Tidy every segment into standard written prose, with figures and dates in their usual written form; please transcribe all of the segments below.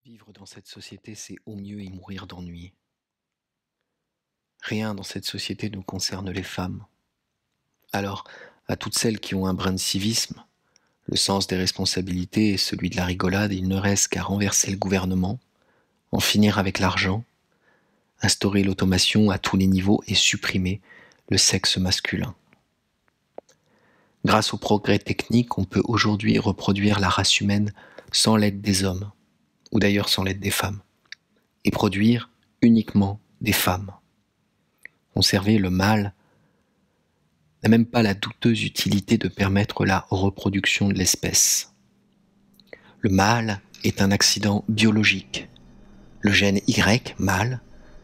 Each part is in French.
Vivre dans cette société, c'est au mieux y mourir d'ennui. Rien dans cette société ne concerne les femmes. Alors, à toutes celles qui ont un brin de civisme, le sens des responsabilités et celui de la rigolade, il ne reste qu'à renverser le gouvernement, en finir avec l'argent, instaurer l'automation à tous les niveaux et supprimer le sexe masculin. Grâce au progrès technique, on peut aujourd'hui reproduire la race humaine sans l'aide des hommes, ou d'ailleurs sans l'aide des femmes, et produire uniquement des femmes. Conserver le mâle n'a même pas la douteuse utilité de permettre la reproduction de l'espèce. Le mâle est un accident biologique. Le gène Y, mâle,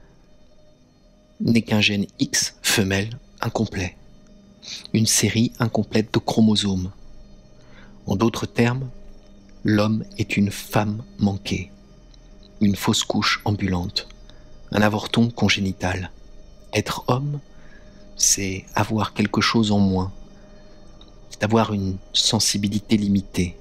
n'est qu'un gène X, femelle, incomplet. Une série incomplète de chromosomes. En d'autres termes, l'homme est une femme manquée, une fausse couche ambulante, un avorton congénital. Être homme, c'est avoir quelque chose en moins, c'est avoir une sensibilité limitée.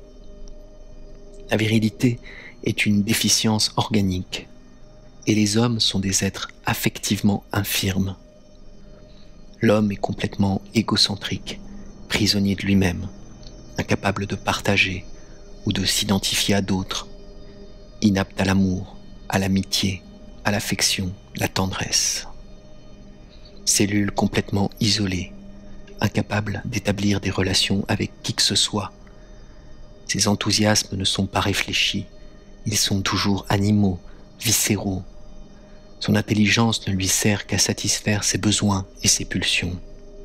La virilité est une déficience organique, et les hommes sont des êtres affectivement infirmes. L'homme est complètement égocentrique, prisonnier de lui-même, incapable de partager ou de s'identifier à d'autres, inapte à l'amour, à l'amitié, à l'affection, la tendresse. Cellule complètement isolée, incapable d'établir des relations avec qui que ce soit. Ses enthousiasmes ne sont pas réfléchis, ils sont toujours animaux, viscéraux. Son intelligence ne lui sert qu'à satisfaire ses besoins et ses pulsions.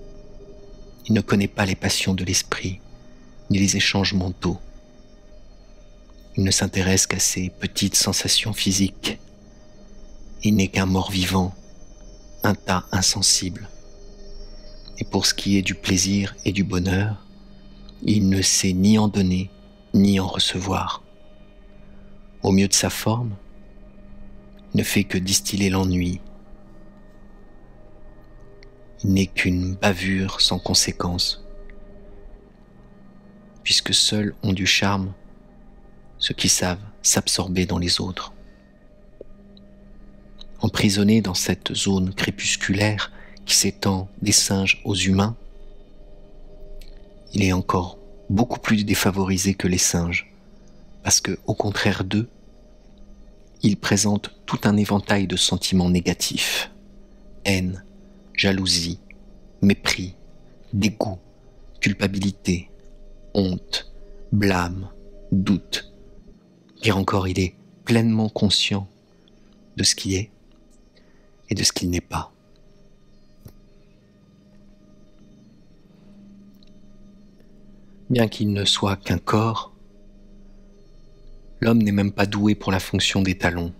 Il ne connaît pas les passions de l'esprit, ni les échanges mentaux. Il ne s'intéresse qu'à ses petites sensations physiques. Il n'est qu'un mort-vivant, un tas insensible. Et pour ce qui est du plaisir et du bonheur, il ne sait ni en donner, ni en recevoir. Au mieux de sa forme, il ne fait que distiller l'ennui. Il n'est qu'une bavure sans conséquence, puisque seuls ont du charme ceux qui savent s'absorber dans les autres. Emprisonné dans cette zone crépusculaire qui s'étend des singes aux humains, il est encore beaucoup plus défavorisé que les singes, parce que, au contraire d'eux, il présente tout un éventail de sentiments négatifs: haine, jalousie, mépris, dégoût, culpabilité, honte, blâme, doute. Pire encore, il est pleinement conscient de ce qui est et de ce qu'il n'est pas. Bien qu'il ne soit qu'un corps, l'homme n'est même pas doué pour la fonction des talons.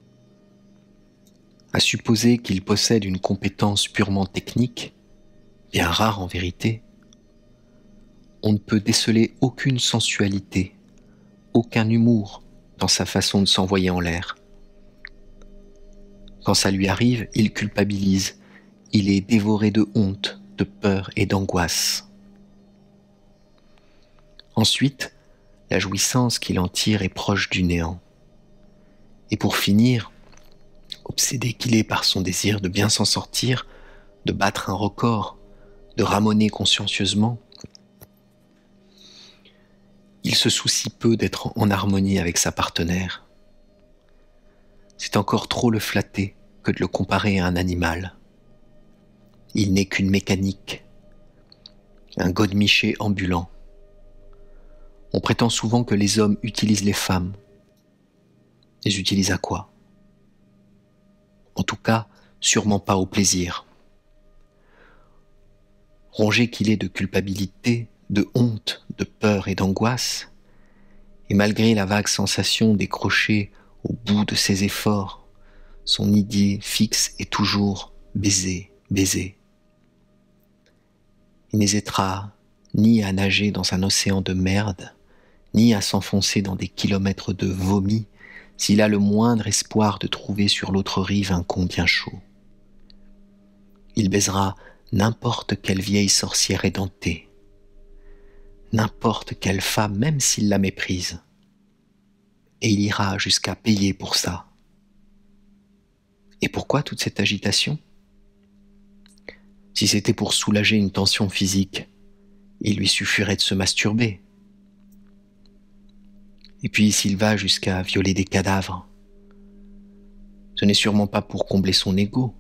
À supposer qu'il possède une compétence purement technique, bien rare en vérité, on ne peut déceler aucune sensualité, aucun humour dans sa façon de s'envoyer en l'air. Quand ça lui arrive, il culpabilise, il est dévoré de honte, de peur et d'angoisse. Ensuite, la jouissance qu'il en tire est proche du néant. Et pour finir, obsédé qu'il est par son désir de bien s'en sortir, de battre un record, de ramoner consciencieusement, il se soucie peu d'être en harmonie avec sa partenaire. C'est encore trop le flatter que de le comparer à un animal. Il n'est qu'une mécanique, un godemiché ambulant. On prétend souvent que les hommes utilisent les femmes. Les utilisent à quoi? En tout cas, sûrement pas au plaisir. Rongé qu'il est de culpabilité, de honte, de peur et d'angoisse, et malgré la vague sensation décrochée au bout de ses efforts, son idée fixe est toujours baiser, baiser. Il n'hésitera ni à nager dans un océan de merde, ni à s'enfoncer dans des kilomètres de vomi s'il a le moindre espoir de trouver sur l'autre rive un con bien chaud. Il baisera n'importe quelle vieille sorcière édentée, n'importe quelle femme, même s'il la méprise. et il ira jusqu'à payer pour ça. Et pourquoi toute cette agitation ? Si c'était pour soulager une tension physique, il lui suffirait de se masturber. Et puis s'il va jusqu'à violer des cadavres, ce n'est sûrement pas pour combler son ego.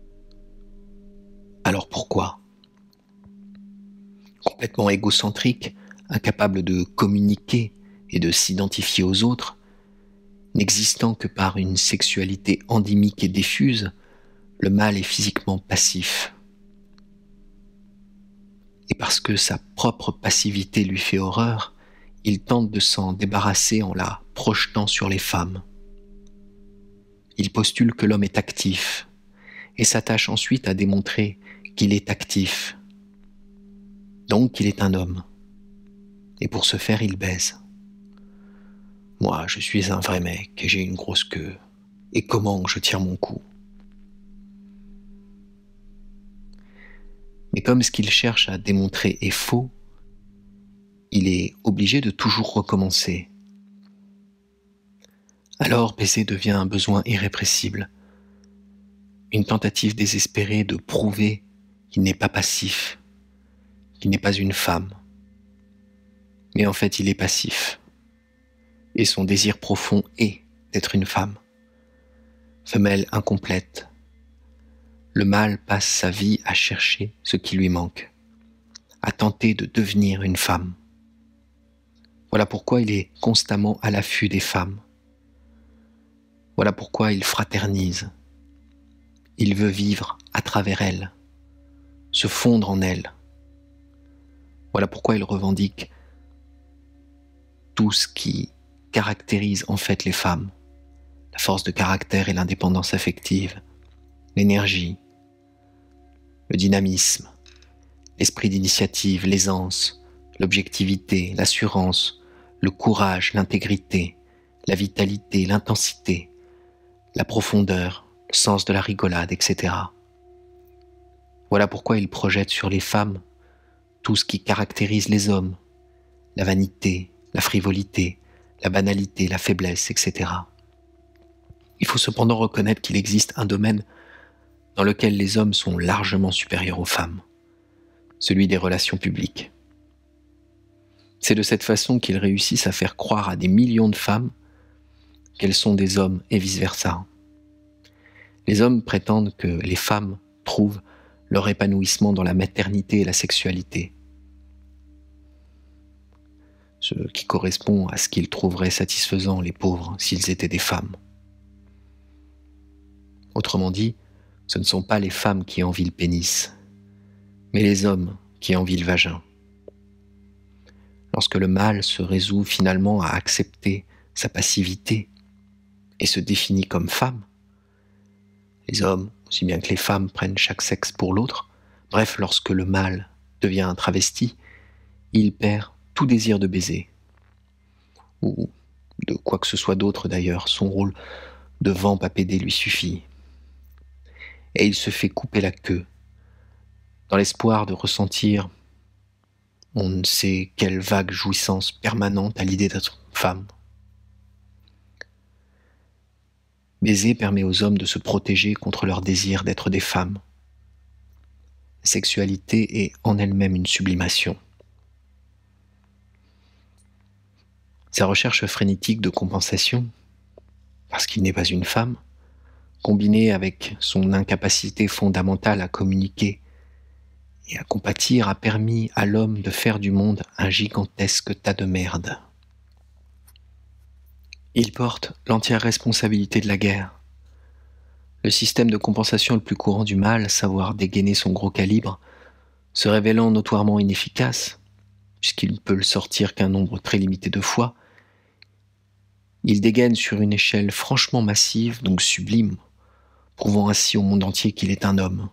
Alors pourquoi ? Complètement égocentrique, incapable de communiquer et de s'identifier aux autres, n'existant que par une sexualité endémique et diffuse, le mâle est physiquement passif. Et parce que sa propre passivité lui fait horreur, il tente de s'en débarrasser en la projetant sur les femmes. Il postule que l'homme est actif et s'attache ensuite à démontrer qu'il est actif. Donc qu'il est un homme. Et pour ce faire, il baise. Moi, je suis un vrai mec et j'ai une grosse queue. Et comment je tire mon coup ? Mais comme ce qu'il cherche à démontrer est faux, il est obligé de toujours recommencer. Alors baiser devient un besoin irrépressible, une tentative désespérée de prouver qu'il n'est pas passif, qu'il n'est pas une femme. Mais en fait, il est passif. Et son désir profond est d'être une femme. Femelle incomplète. Le mâle passe sa vie à chercher ce qui lui manque, à tenter de devenir une femme. Voilà pourquoi il est constamment à l'affût des femmes. Voilà pourquoi il fraternise. Il veut vivre à travers elles, se fondre en elles. Voilà pourquoi il revendique tout ce qui caractérise en fait les femmes, la force de caractère et l'indépendance affective, l'énergie, le dynamisme, l'esprit d'initiative, l'aisance, l'objectivité, l'assurance, le courage, l'intégrité, la vitalité, l'intensité, la profondeur, le sens de la rigolade, etc. Voilà pourquoi il projette sur les femmes tout ce qui caractérise les hommes, la vanité, la frivolité, la banalité, la faiblesse, etc. Il faut cependant reconnaître qu'il existe un domaine dans lequel les hommes sont largement supérieurs aux femmes, celui des relations publiques. C'est de cette façon qu'ils réussissent à faire croire à des millions de femmes qu'elles sont des hommes et vice-versa. Les hommes prétendent que les femmes trouvent leur épanouissement dans la maternité et la sexualité, ce qui correspond à ce qu'ils trouveraient satisfaisant, les pauvres, s'ils étaient des femmes. Autrement dit, ce ne sont pas les femmes qui envient le pénis, mais les hommes qui envient le vagin. Lorsque le mâle se résout finalement à accepter sa passivité et se définit comme femme, les hommes, aussi bien que les femmes, prennent chaque sexe pour l'autre. Bref, lorsque le mâle devient un travesti, il perd tout désir de baiser, ou de quoi que ce soit d'autre d'ailleurs. Son rôle de vamp à pédé lui suffit. Et il se fait couper la queue, dans l'espoir de ressentir on ne sait quelle vague jouissance permanente à l'idée d'être femme. Baiser permet aux hommes de se protéger contre leur désir d'être des femmes. La sexualité est en elle-même une sublimation. Sa recherche frénétique de compensation, parce qu'il n'est pas une femme, combinée avec son incapacité fondamentale à communiquer et à compatir, a permis à l'homme de faire du monde un gigantesque tas de merde. Il porte l'entière responsabilité de la guerre. Le système de compensation le plus courant du mal, savoir dégainer son gros calibre, se révélant notoirement inefficace, puisqu'il ne peut le sortir qu'un nombre très limité de fois, il dégaine sur une échelle franchement massive, donc sublime, prouvant ainsi au monde entier qu'il est un homme.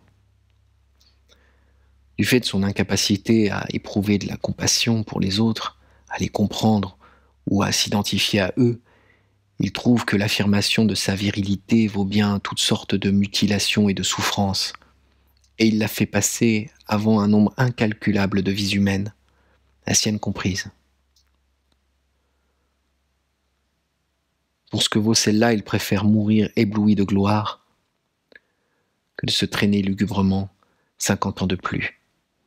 Du fait de son incapacité à éprouver de la compassion pour les autres, à les comprendre ou à s'identifier à eux, il trouve que l'affirmation de sa virilité vaut bien toutes sortes de mutilations et de souffrances, et il la fait passer avant un nombre incalculable de vies humaines, la sienne comprise. Pour ce que vaut celle-là, il préfère mourir ébloui de gloire que de se traîner lugubrement 50 ans de plus.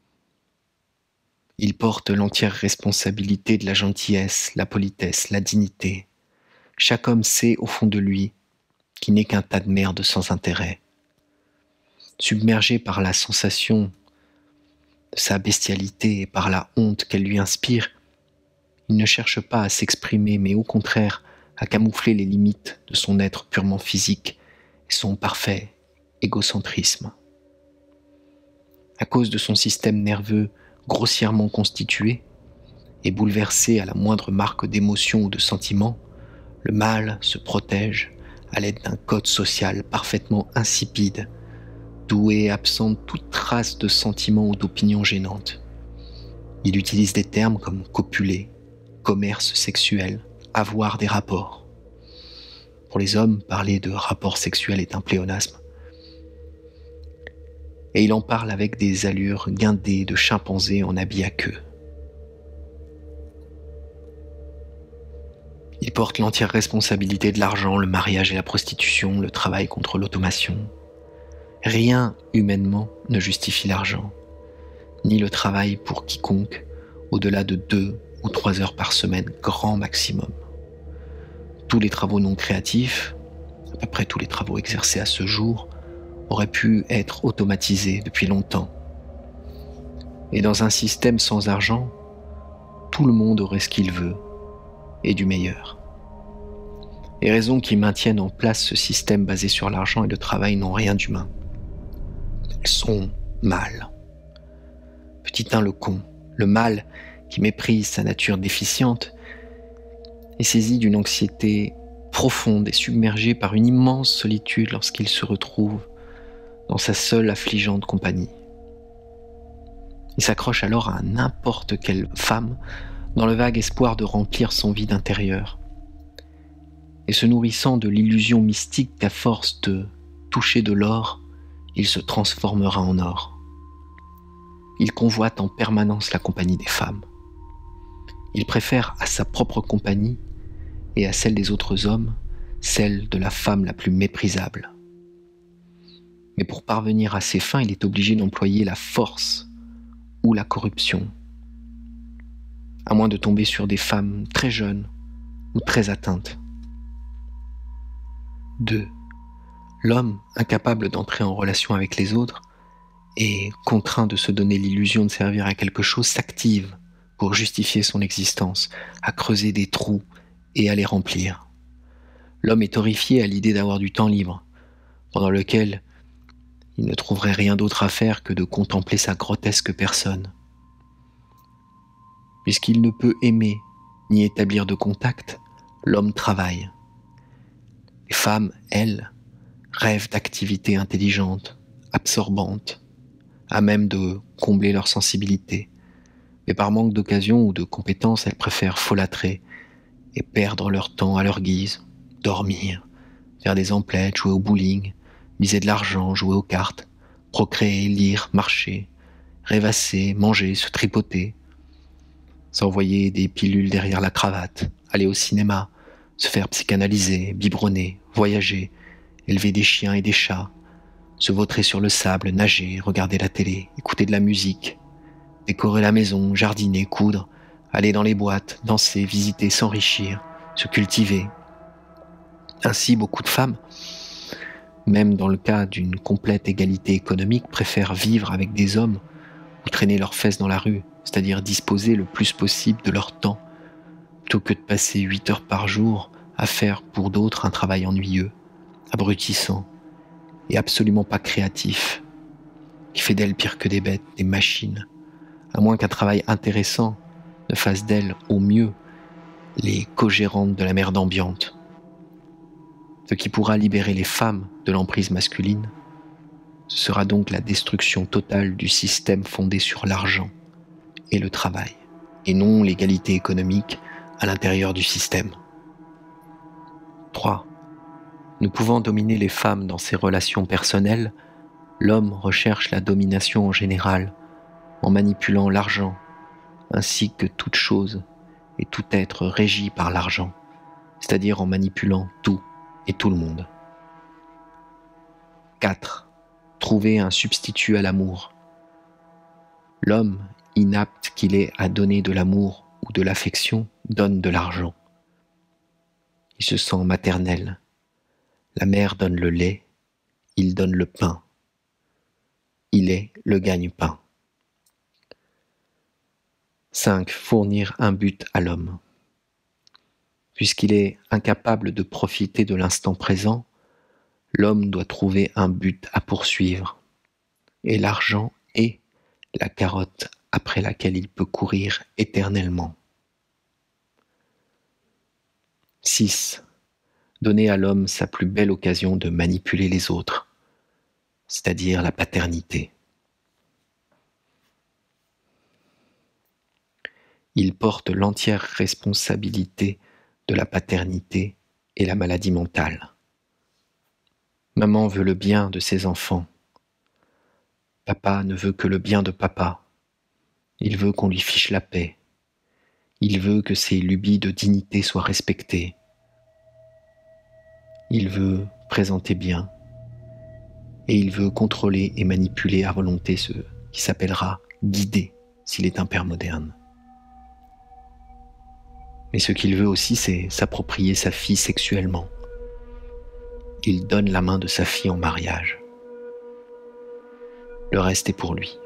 Il porte l'entière responsabilité de la gentillesse, la politesse, la dignité. Chaque homme sait au fond de lui qu'il n'est qu'un tas de merde sans intérêt. Submergé par la sensation de sa bestialité et par la honte qu'elle lui inspire, il ne cherche pas à s'exprimer, mais au contraire à camoufler les limites de son être purement physique et son parfait égocentrisme. À cause de son système nerveux grossièrement constitué et bouleversé à la moindre marque d'émotion ou de sentiment, le mâle se protège à l'aide d'un code social parfaitement insipide, d'où est absente toute trace de sentiment ou d'opinion gênante. Il utilise des termes comme copuler, commerce sexuel, avoir des rapports. Pour les hommes, parler de rapport sexuel est un pléonasme. Et il en parle avec des allures guindées de chimpanzé en habit à queue. Il porte l'entière responsabilité de l'argent, le mariage et la prostitution, le travail contre l'automation. Rien humainement ne justifie l'argent, ni le travail pour quiconque au-delà de 2 ou 3 heures par semaine, grand maximum. Tous les travaux non créatifs, à peu près tous les travaux exercés à ce jour, auraient pu être automatisés depuis longtemps. Et dans un système sans argent, tout le monde aurait ce qu'il veut, et du meilleur. Les raisons qui maintiennent en place ce système basé sur l'argent et le travail n'ont rien d'humain. Elles sont mâles. Petit 1 le con, le mâle qui méprise sa nature déficiente, est saisi d'une anxiété profonde et submergé par une immense solitude lorsqu'il se retrouve dans sa seule affligeante compagnie. Il s'accroche alors à n'importe quelle femme dans le vague espoir de remplir son vide intérieur. Et se nourrissant de l'illusion mystique qu'à force de toucher de l'or, il se transformera en or. Il convoite en permanence la compagnie des femmes. Il préfère à sa propre compagnie et à celle des autres hommes, celle de la femme la plus méprisable. Mais pour parvenir à ses fins, il est obligé d'employer la force ou la corruption, à moins de tomber sur des femmes très jeunes ou très atteintes. 2. L'homme, incapable d'entrer en relation avec les autres et contraint de se donner l'illusion de servir à quelque chose, s'active pour justifier son existence, à creuser des trous et à les remplir. L'homme est horrifié à l'idée d'avoir du temps libre, pendant lequel il ne trouverait rien d'autre à faire que de contempler sa grotesque personne. Puisqu'il ne peut aimer ni établir de contact, l'homme travaille. Les femmes, elles, rêvent d'activités intelligentes, absorbantes, à même de combler leur sensibilité. Mais par manque d'occasion ou de compétences, elles préfèrent folâtrer et perdre leur temps à leur guise, dormir, faire des emplettes, jouer au bowling, miser de l'argent, jouer aux cartes, procréer, lire, marcher, rêvasser, manger, se tripoter, s'envoyer des pilules derrière la cravate, aller au cinéma, se faire psychanalyser, biberonner, voyager, élever des chiens et des chats, se vautrer sur le sable, nager, regarder la télé, écouter de la musique, décorer la maison, jardiner, coudre, aller dans les boîtes, danser, visiter, s'enrichir, se cultiver. Ainsi, beaucoup de femmes, même dans le cas d'une complète égalité économique, préfèrent vivre avec des hommes ou traîner leurs fesses dans la rue, c'est-à-dire disposer le plus possible de leur temps, plutôt que de passer 8 heures par jour à faire pour d'autres un travail ennuyeux, abrutissant et absolument pas créatif, qui fait d'elles pire que des bêtes, des machines, à moins qu'un travail intéressant ne fasse d'elles au mieux les co-gérantes de la merde ambiante. Ce qui pourra libérer les femmes de l'emprise masculine, ce sera donc la destruction totale du système fondé sur l'argent et le travail, et non l'égalité économique à l'intérieur du système. 3. Ne pouvant dominer les femmes dans ses relations personnelles, l'homme recherche la domination en général, en manipulant l'argent, ainsi que toute chose et tout être régi par l'argent, c'est-à-dire en manipulant tout et tout le monde. 4. Trouver un substitut à l'amour. L'homme, inapte qu'il est à donner de l'amour ou de l'affection, donne de l'argent. Il se sent maternel. La mère donne le lait, il donne le pain. Il est le gagne-pain. 5. Fournir un but à l'homme. Puisqu'il est incapable de profiter de l'instant présent, l'homme doit trouver un but à poursuivre. Et l'argent est la carotte après laquelle il peut courir éternellement. 6. Donner à l'homme sa plus belle occasion de manipuler les autres, c'est-à-dire la paternité. Il porte l'entière responsabilité de la paternité et la maladie mentale. Maman veut le bien de ses enfants. Papa ne veut que le bien de papa. Il veut qu'on lui fiche la paix. Il veut que ses lubies de dignité soient respectées. Il veut présenter bien. Et il veut contrôler et manipuler à volonté ce qui s'appellera guider s'il est un père moderne. Mais ce qu'il veut aussi, c'est s'approprier sa fille sexuellement. Il donne la main de sa fille en mariage. Le reste est pour lui.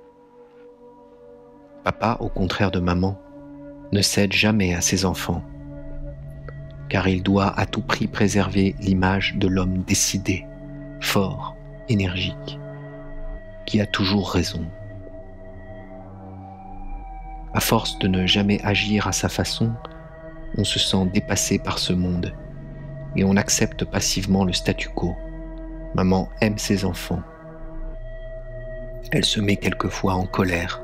Papa, au contraire de maman, ne cède jamais à ses enfants, car il doit à tout prix préserver l'image de l'homme décidé, fort, énergique, qui a toujours raison. À force de ne jamais agir à sa façon, on se sent dépassé par ce monde et on accepte passivement le statu quo. Maman aime ses enfants. Elle se met quelquefois en colère.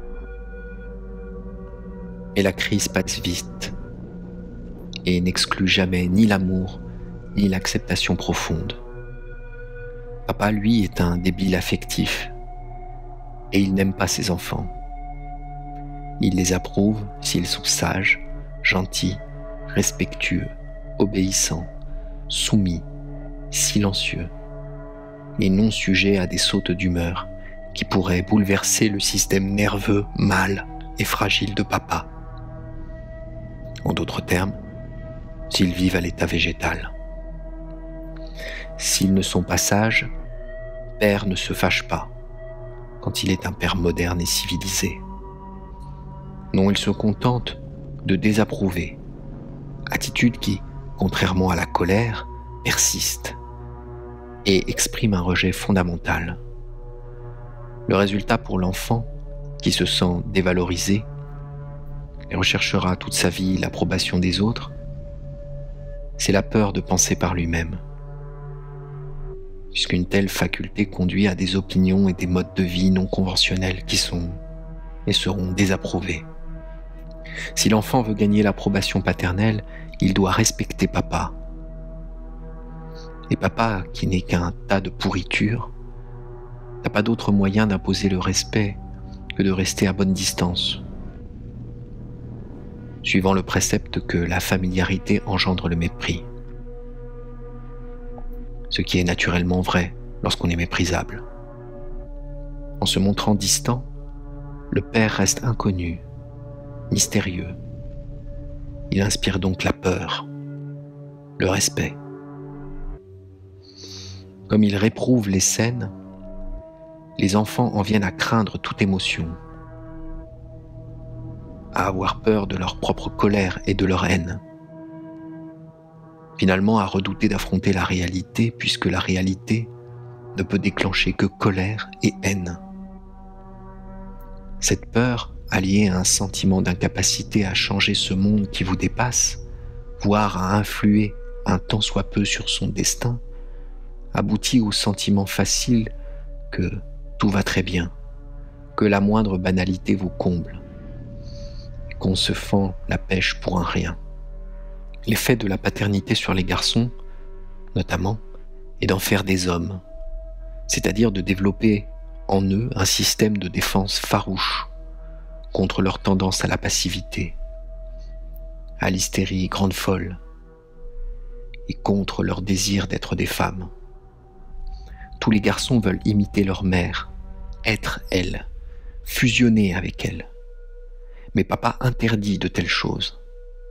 Et la crise passe vite et n'exclut jamais ni l'amour ni l'acceptation profonde. Papa, lui, est un débile affectif et il n'aime pas ses enfants. Il les approuve s'ils sont sages, gentils, respectueux, obéissants, soumis, silencieux, et non sujets à des sautes d'humeur qui pourraient bouleverser le système nerveux mâle et fragile de papa. En d'autres termes, s'ils vivent à l'état végétal. S'ils ne sont pas sages, père ne se fâche pas quand il est un père moderne et civilisé. Non, il se contente de désapprouver, attitude qui, contrairement à la colère, persiste et exprime un rejet fondamental. Le résultat pour l'enfant, qui se sent dévalorisé et recherchera toute sa vie l'approbation des autres, c'est la peur de penser par lui-même, puisqu'une telle faculté conduit à des opinions et des modes de vie non conventionnels qui sont et seront désapprouvés. Si l'enfant veut gagner l'approbation paternelle, il doit respecter papa. Et papa, qui n'est qu'un tas de pourriture, n'a pas d'autre moyen d'imposer le respect que de rester à bonne distance, suivant le précepte que la familiarité engendre le mépris. Ce qui est naturellement vrai lorsqu'on est méprisable. En se montrant distant, le père reste inconnu, mystérieux. Il inspire donc la peur, le respect. Comme il réprouve les scènes, les enfants en viennent à craindre toute émotion, à avoir peur de leur propre colère et de leur haine. Finalement, à redouter d'affronter la réalité, puisque la réalité ne peut déclencher que colère et haine. Cette peur, alliée à un sentiment d'incapacité à changer ce monde qui vous dépasse, voire à influer un tant soit peu sur son destin, aboutit au sentiment facile que tout va très bien, que la moindre banalité vous comble, et qu'on se fend la pêche pour un rien. L'effet de la paternité sur les garçons, notamment, est d'en faire des hommes, c'est-à-dire de développer en eux un système de défense farouche contre leur tendance à la passivité, à l'hystérie grande folle et contre leur désir d'être des femmes. Tous les garçons veulent imiter leur mère, être elle, fusionner avec elle. Mais papa interdit de telles choses.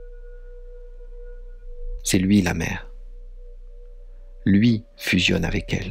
C'est lui la mère. Lui fusionne avec elle.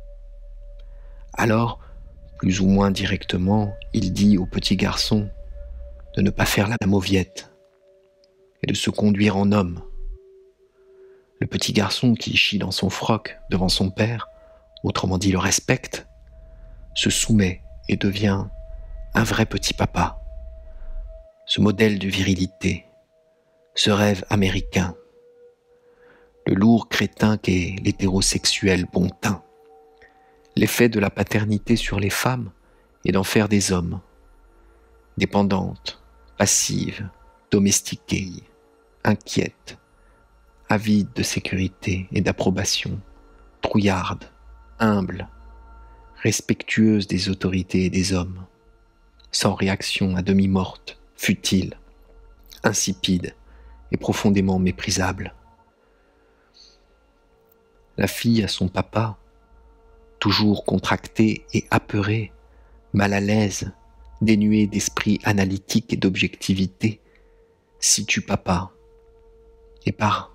Alors, plus ou moins directement, il dit au petit garçon de ne pas faire la mauviette et de se conduire en homme. Le petit garçon qui chie dans son froc devant son père, autrement dit le respecte, se soumet et devient un vrai petit papa. Ce modèle de virilité, ce rêve américain, le lourd crétin qu'est l'hétérosexuel bon teint, l'effet de la paternité sur les femmes est d'en faire des hommes, dépendantes, passives, domestiquées, inquiètes, avides de sécurité et d'approbation, trouillardes, humbles, respectueuses des autorités et des hommes, sans réaction à demi morte, futile, insipide et profondément méprisable. La fille a son papa, toujours contractée et apeurée, mal à l'aise, dénuée d'esprit analytique et d'objectivité, situe papa, et par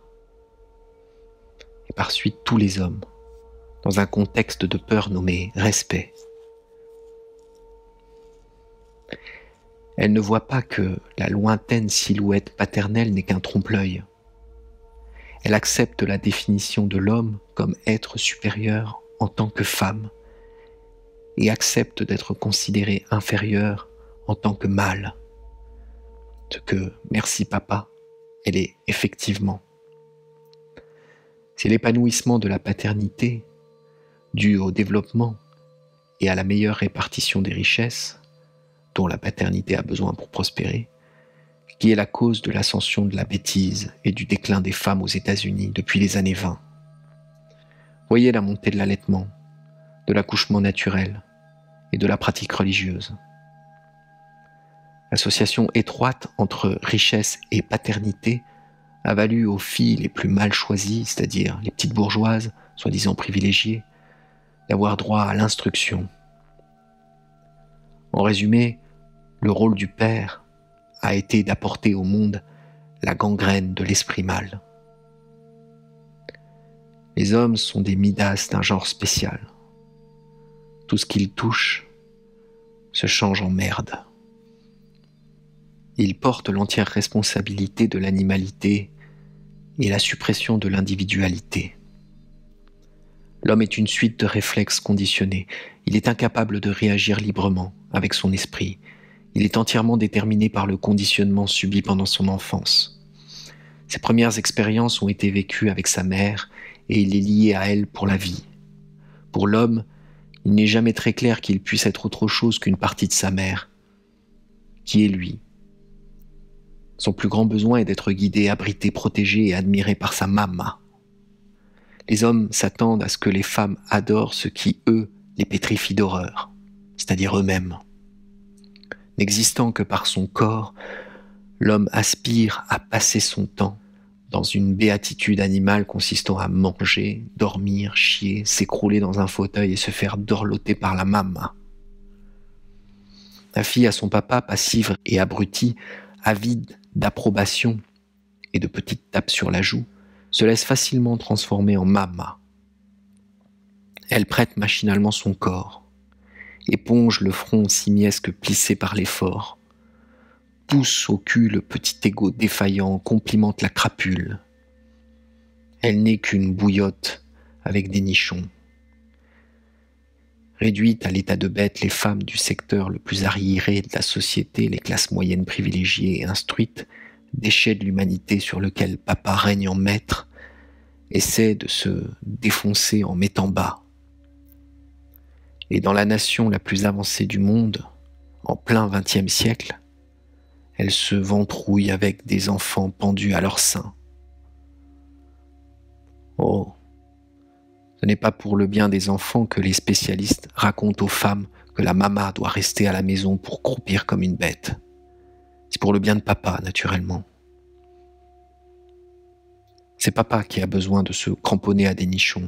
suite tous les hommes, dans un contexte de peur nommé respect. Elle ne voit pas que la lointaine silhouette paternelle n'est qu'un trompe-l'œil. Elle accepte la définition de l'homme comme être supérieur en tant que femme et accepte d'être considérée inférieure en tant que mâle. Ce que, merci papa, elle est effectivement. C'est l'épanouissement de la paternité, dû au développement et à la meilleure répartition des richesses, dont la paternité a besoin pour prospérer, qui est la cause de l'ascension de la bêtise et du déclin des femmes aux États-Unis depuis les années 20. Voyez la montée de l'allaitement, de l'accouchement naturel et de la pratique religieuse. L'association étroite entre richesse et paternité a valu aux filles les plus mal choisies, c'est-à-dire les petites bourgeoises, soi-disant privilégiées, d'avoir droit à l'instruction. En résumé, le rôle du père a été d'apporter au monde la gangrène de l'esprit mâle. Les hommes sont des Midas d'un genre spécial. Tout ce qu'ils touchent se change en merde. Ils portent l'entière responsabilité de l'animalité et la suppression de l'individualité. L'homme est une suite de réflexes conditionnés. Il est incapable de réagir librement avec son esprit. Il est entièrement déterminé par le conditionnement subi pendant son enfance. Ses premières expériences ont été vécues avec sa mère et il est lié à elle pour la vie. Pour l'homme, il n'est jamais très clair qu'il puisse être autre chose qu'une partie de sa mère. Qui est lui ? Son plus grand besoin est d'être guidé, abrité, protégé et admiré par sa mama. Les hommes s'attendent à ce que les femmes adorent ce qui, eux, les pétrifie d'horreur, c'est-à-dire eux-mêmes. N'existant que par son corps, l'homme aspire à passer son temps dans une béatitude animale consistant à manger, dormir, chier, s'écrouler dans un fauteuil et se faire dorloter par la mama. La fille a son papa passive et abruti, avide d'approbation et de petites tapes sur la joue, se laisse facilement transformer en mama. Elle prête machinalement son corps, éponge le front simiesque plissé par l'effort, pousse au cul le petit égo défaillant, complimente la crapule. Elle n'est qu'une bouillotte avec des nichons. Réduite à l'état de bête, les femmes du secteur le plus arriéré de la société, les classes moyennes privilégiées et instruites, déchet de l'humanité sur lequel papa règne en maître, essaient de se défoncer en mettant bas. Et dans la nation la plus avancée du monde, en plein XXe siècle, elles se ventrouillent avec des enfants pendus à leur sein. Oh, ce n'est pas pour le bien des enfants que les spécialistes racontent aux femmes que la mama doit rester à la maison pour croupir comme une bête. C'est pour le bien de papa, naturellement. C'est papa qui a besoin de se cramponner à des nichons.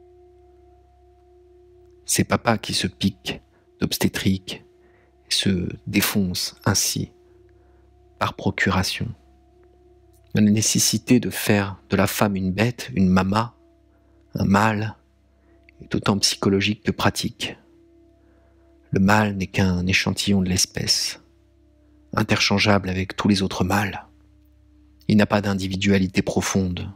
C'est papa qui se pique d'obstétrique et se défonce ainsi par procuration. La nécessité de faire de la femme une bête, une mama, un mâle, est autant psychologique que pratique. Le mâle n'est qu'un échantillon de l'espèce, interchangeable avec tous les autres mâles. Il n'a pas d'individualité profonde,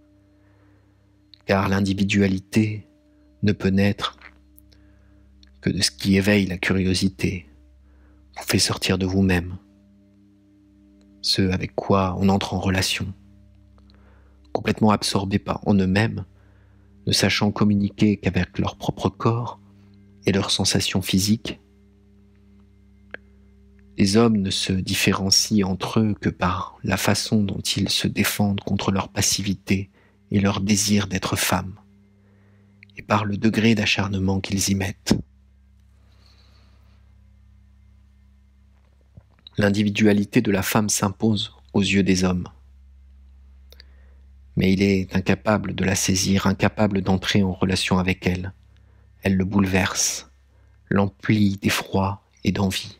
car l'individualité ne peut naître que de ce qui éveille la curiosité, vous fait sortir de vous-même, ce avec quoi on entre en relation, complètement absorbés en eux-mêmes, ne sachant communiquer qu'avec leur propre corps et leurs sensations physiques. Les hommes ne se différencient entre eux que par la façon dont ils se défendent contre leur passivité et leur désir d'être femmes, et par le degré d'acharnement qu'ils y mettent. L'individualité de la femme s'impose aux yeux des hommes. Mais il est incapable de la saisir, incapable d'entrer en relation avec elle. Elle le bouleverse, l'emplit d'effroi et d'envie.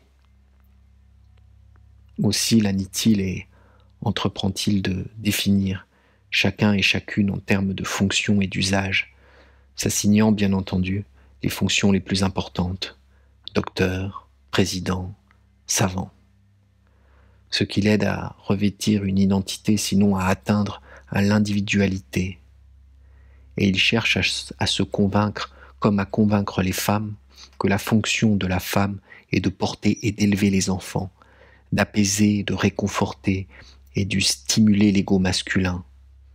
Aussi la nie-t-il et entreprend-il de définir chacun et chacune en termes de fonction et d'usage, s'assignant bien entendu les fonctions les plus importantes, docteur, président, savant. Ce qui l'aide à revêtir une identité, sinon à atteindre à l'individualité. Et il cherche à se convaincre, comme à convaincre les femmes, que la fonction de la femme est de porter et d'élever les enfants, d'apaiser, de réconforter et de stimuler l'ego masculin.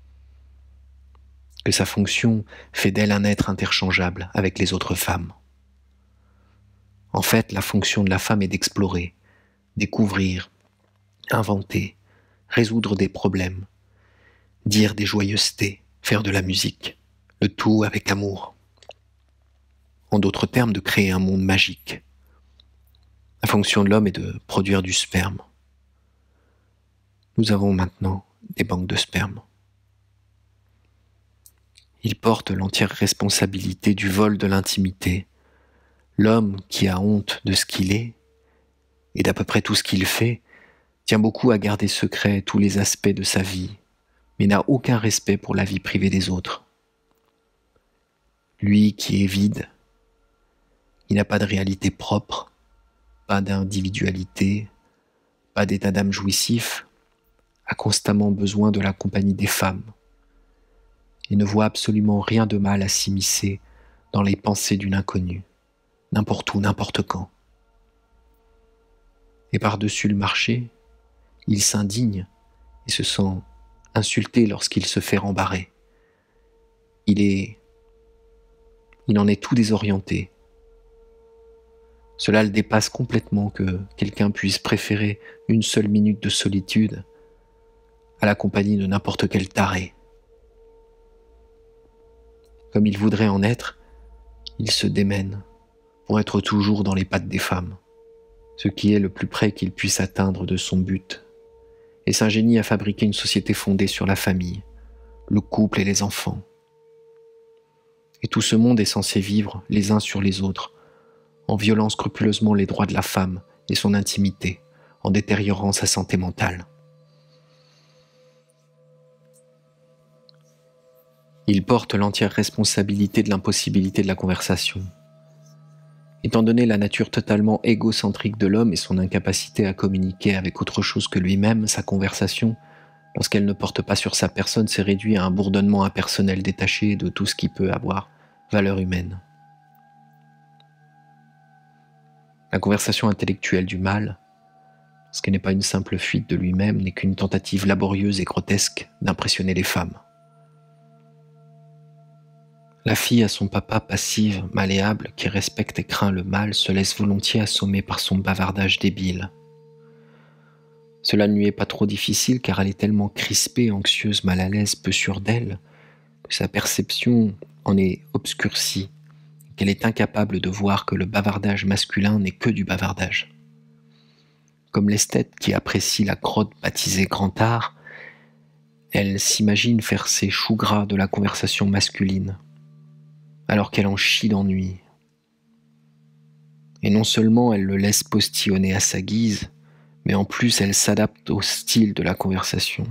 Que sa fonction fait d'elle un être interchangeable avec les autres femmes. En fait, la fonction de la femme est d'explorer, découvrir, inventer, résoudre des problèmes, dire des joyeusetés, faire de la musique, le tout avec amour. En d'autres termes, de créer un monde magique. La fonction de l'homme est de produire du sperme. Nous avons maintenant des banques de sperme. Il porte l'entière responsabilité du vol de l'intimité. L'homme qui a honte de ce qu'il est et d'à peu près tout ce qu'il fait tient beaucoup à garder secret tous les aspects de sa vie, mais n'a aucun respect pour la vie privée des autres. Lui qui est vide, il n'a pas de réalité propre, pas d'individualité, pas d'état d'âme jouissif, a constamment besoin de la compagnie des femmes et ne voit absolument rien de mal à s'immiscer dans les pensées d'une inconnue, n'importe où, n'importe quand. Et par-dessus le marché, il s'indigne et se sent insulté lorsqu'il se fait rembarrer. Il en est tout désorienté. Cela le dépasse complètement que quelqu'un puisse préférer une seule minute de solitude à la compagnie de n'importe quel taré. Comme il voudrait en être, il se démène pour être toujours dans les pattes des femmes, ce qui est le plus près qu'il puisse atteindre de son but, et s'ingénie à fabriquer une société fondée sur la famille, le couple et les enfants. Et tout ce monde est censé vivre les uns sur les autres, en violant scrupuleusement les droits de la femme et son intimité, en détériorant sa santé mentale. Il porte l'entière responsabilité de l'impossibilité de la conversation. Étant donné la nature totalement égocentrique de l'homme et son incapacité à communiquer avec autre chose que lui-même, sa conversation, lorsqu'elle ne porte pas sur sa personne, s'est réduite à un bourdonnement impersonnel détaché de tout ce qui peut avoir valeur humaine. La conversation intellectuelle du mâle, ce qui n'est pas une simple fuite de lui-même, n'est qu'une tentative laborieuse et grotesque d'impressionner les femmes. La fille à son papa passive, malléable, qui respecte et craint le mal, se laisse volontiers assommer par son bavardage débile. Cela ne lui est pas trop difficile car elle est tellement crispée, anxieuse, mal à l'aise, peu sûre d'elle, que sa perception en est obscurcie, qu'elle est incapable de voir que le bavardage masculin n'est que du bavardage. Comme l'esthète qui apprécie la crotte baptisée grand art, Elle s'imagine faire ses choux gras de la conversation masculine, alors qu'elle en chie d'ennui. Et non seulement elle le laisse postillonner à sa guise, mais en plus elle s'adapte au style de la conversation.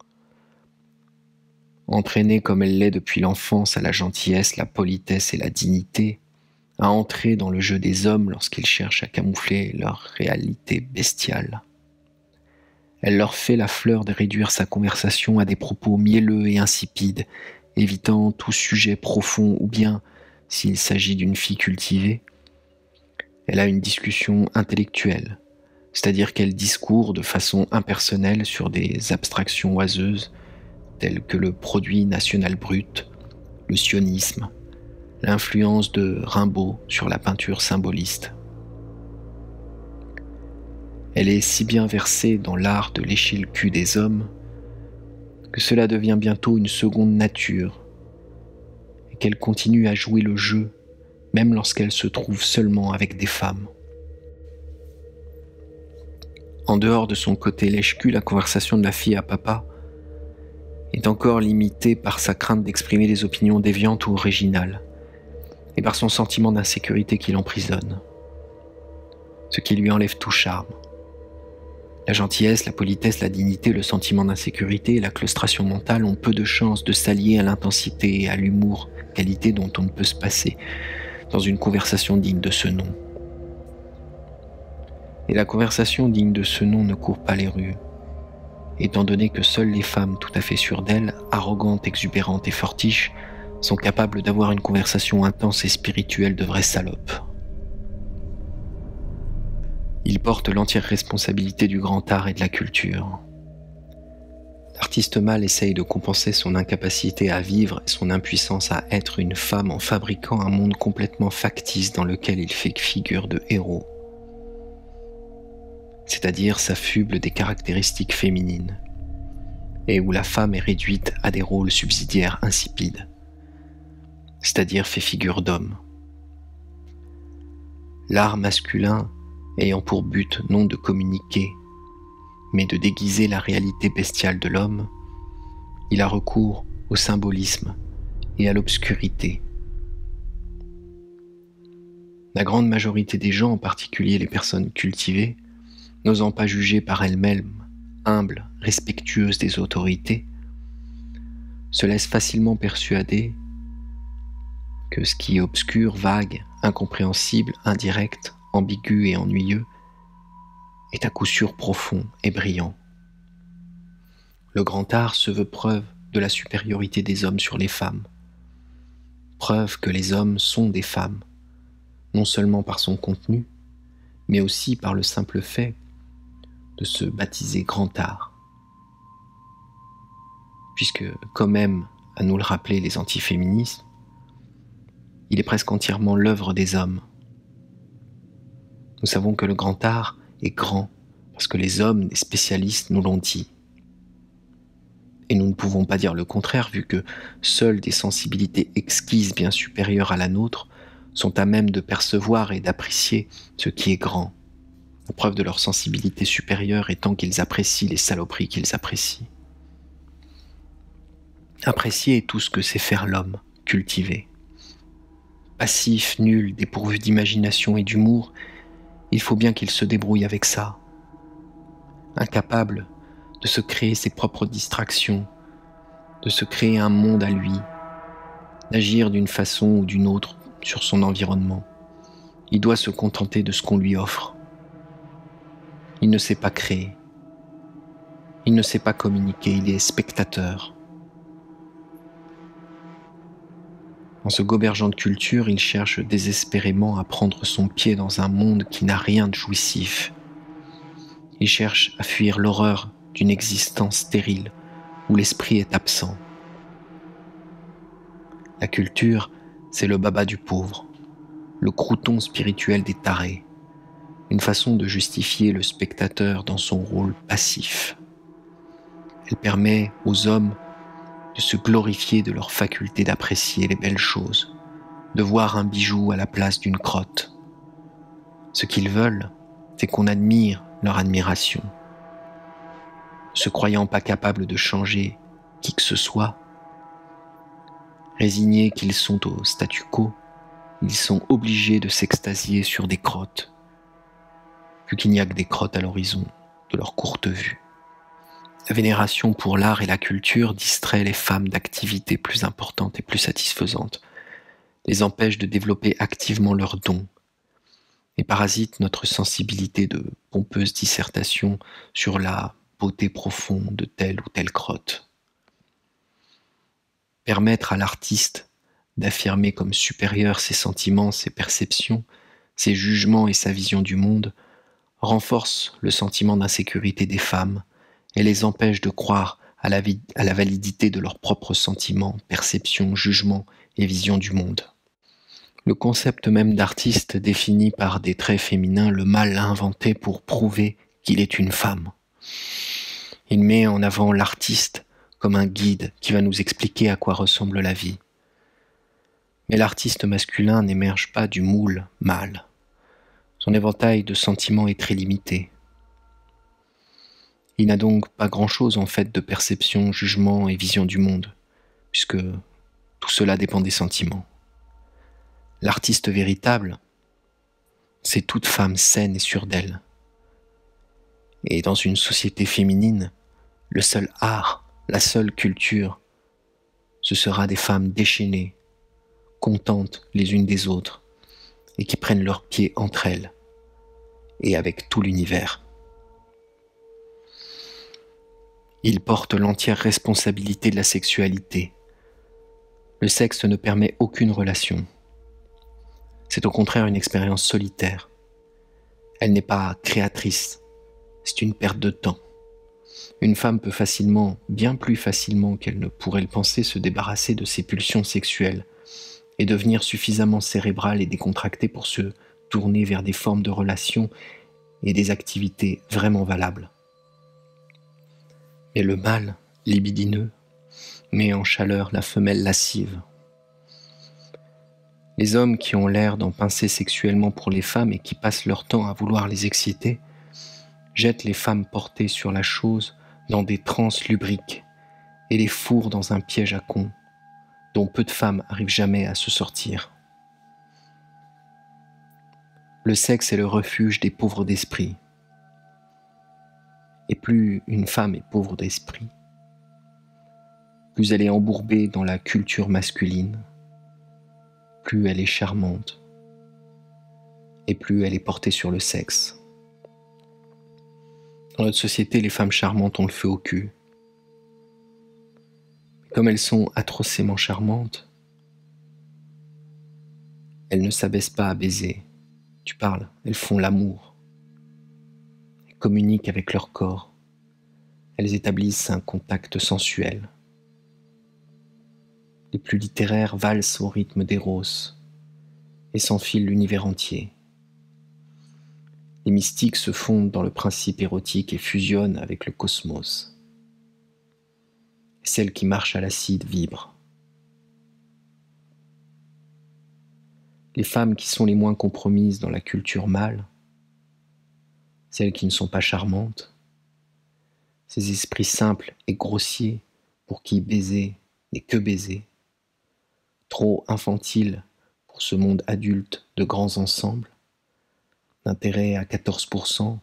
Entraînée comme elle l'est depuis l'enfance à la gentillesse, la politesse et la dignité, à entrer dans le jeu des hommes lorsqu'ils cherchent à camoufler leur réalité bestiale. Elle leur fait la fleur de réduire sa conversation à des propos mielleux et insipides, évitant tout sujet profond ou bien, s'il s'agit d'une fille cultivée, elle a une discussion intellectuelle, c'est-à-dire qu'elle discourt de façon impersonnelle sur des abstractions oiseuses telles que le produit national brut, le sionisme, l'influence de Rimbaud sur la peinture symboliste. Elle est si bien versée dans l'art de lécher le cul des hommes que cela devient bientôt une seconde nature et qu'elle continue à jouer le jeu même lorsqu'elle se trouve seulement avec des femmes. En dehors de son côté lèche-cul, la conversation de la fille à papa est encore limitée par sa crainte d'exprimer des opinions déviantes ou originales et par son sentiment d'insécurité qui l'emprisonne, ce qui lui enlève tout charme. La gentillesse, la politesse, la dignité, le sentiment d'insécurité et la claustration mentale ont peu de chances de s'allier à l'intensité et à l'humour, qualité dont on ne peut se passer dans une conversation digne de ce nom. Et la conversation digne de ce nom ne court pas les rues, étant donné que seules les femmes tout à fait sûres d'elles, arrogantes, exubérantes et fortiches, sont capables d'avoir une conversation intense et spirituelle de vraies salopes. Ils portent l'entière responsabilité du grand art et de la culture. L'artiste mâle essaye de compenser son incapacité à vivre et son impuissance à être une femme en fabriquant un monde complètement factice dans lequel il fait figure de héros, c'est-à-dire s'affuble des caractéristiques féminines, et où la femme est réduite à des rôles subsidiaires insipides, c'est-à-dire fait figure d'homme. L'art masculin ayant pour but non de communiquer, mais de déguiser la réalité bestiale de l'homme, il a recours au symbolisme et à l'obscurité. La grande majorité des gens, en particulier les personnes cultivées, n'osant pas juger par elles-mêmes, humbles, respectueuses des autorités, se laissent facilement persuader que ce qui est obscur, vague, incompréhensible, indirect, ambigu et ennuyeux est à coup sûr profond et brillant. Le grand art se veut preuve de la supériorité des hommes sur les femmes, preuve que les hommes sont des femmes, non seulement par son contenu, mais aussi par le simple fait de se baptiser grand art. Puisque, comme aiment à nous le rappeler les antiféministes, il est presque entièrement l'œuvre des hommes. Nous savons que le grand art est grand parce que les hommes, les spécialistes, nous l'ont dit. Et nous ne pouvons pas dire le contraire vu que seules des sensibilités exquises bien supérieures à la nôtre sont à même de percevoir et d'apprécier ce qui est grand. La preuve de leur sensibilité supérieure étant qu'ils apprécient les saloperies qu'ils apprécient. Apprécier est tout ce que sait faire l'homme, cultivé. Passif, nul, dépourvu d'imagination et d'humour, il faut bien qu'il se débrouille avec ça. Incapable de se créer ses propres distractions, de se créer un monde à lui, d'agir d'une façon ou d'une autre sur son environnement. Il doit se contenter de ce qu'on lui offre. Il ne sait pas créer. Il ne sait pas communiquer, il est spectateur. En se gobergeant de culture, il cherche désespérément à prendre son pied dans un monde qui n'a rien de jouissif. Il cherche à fuir l'horreur d'une existence stérile où l'esprit est absent. La culture, c'est le baba du pauvre, le crouton spirituel des tarés, une façon de justifier le spectateur dans son rôle passif. Elle permet aux hommes de se glorifier de leur faculté d'apprécier les belles choses, de voir un bijou à la place d'une crotte. Ce qu'ils veulent, c'est qu'on admire leur admiration. Se croyant pas capables de changer qui que ce soit, résignés qu'ils sont au statu quo, ils sont obligés de s'extasier sur des crottes, vu qu'il n'y a que des crottes à l'horizon de leur courte vue. La vénération pour l'art et la culture distrait les femmes d'activités plus importantes et plus satisfaisantes, les empêche de développer activement leurs dons, et parasite notre sensibilité de pompeuse dissertation sur la beauté profonde de telle ou telle crotte. Permettre à l'artiste d'affirmer comme supérieur ses sentiments, ses perceptions, ses jugements et sa vision du monde renforce le sentiment d'insécurité des femmes et les empêche de croire à la validité de leurs propres sentiments, perceptions, jugements et vision du monde. Le concept même d'artiste définit par des traits féminins le mal inventé pour prouver qu'il est une femme. Il met en avant l'artiste comme un guide qui va nous expliquer à quoi ressemble la vie. Mais l'artiste masculin n'émerge pas du moule mâle. Son éventail de sentiments est très limité. Il n'a donc pas grand-chose en fait de perception, jugement et vision du monde, puisque tout cela dépend des sentiments. L'artiste véritable, c'est toute femme saine et sûre d'elle. Et dans une société féminine, le seul art, la seule culture, ce sera des femmes déchaînées, contentes les unes des autres, et qui prennent leurs pieds entre elles, et avec tout l'univers. Ils portent l'entière responsabilité de la sexualité. Le sexe ne permet aucune relation. C'est au contraire une expérience solitaire. Elle n'est pas créatrice, c'est une perte de temps. Une femme peut facilement, bien plus facilement qu'elle ne pourrait le penser, se débarrasser de ses pulsions sexuelles et devenir suffisamment cérébrale et décontractée pour se tourner vers des formes de relations et des activités vraiment valables. Mais le mâle, libidineux, met en chaleur la femelle lascive. Les hommes qui ont l'air d'en pincer sexuellement pour les femmes et qui passent leur temps à vouloir les exciter, jettent les femmes portées sur la chose dans des transes lubriques et les fourrent dans un piège à cons dont peu de femmes arrivent jamais à se sortir. Le sexe est le refuge des pauvres d'esprit. Et plus une femme est pauvre d'esprit, plus elle est embourbée dans la culture masculine, plus elle est charmante et plus elle est portée sur le sexe. Dans notre société, les femmes charmantes ont le feu au cul. Comme elles sont atrocement charmantes, elles ne s'abaissent pas à baiser. Tu parles, elles font l'amour. Elles communiquent avec leur corps. Elles établissent un contact sensuel. Les plus littéraires valsent au rythme d'Eros et s'enfilent l'univers entier. Les mystiques se fondent dans le principe érotique et fusionnent avec le cosmos. Celles qui marchent à l'acide vibrent. Les femmes qui sont les moins compromises dans la culture mâle, celles qui ne sont pas charmantes, ces esprits simples et grossiers pour qui baiser n'est que baiser, trop infantiles pour ce monde adulte de grands ensembles, d'intérêt à 14%,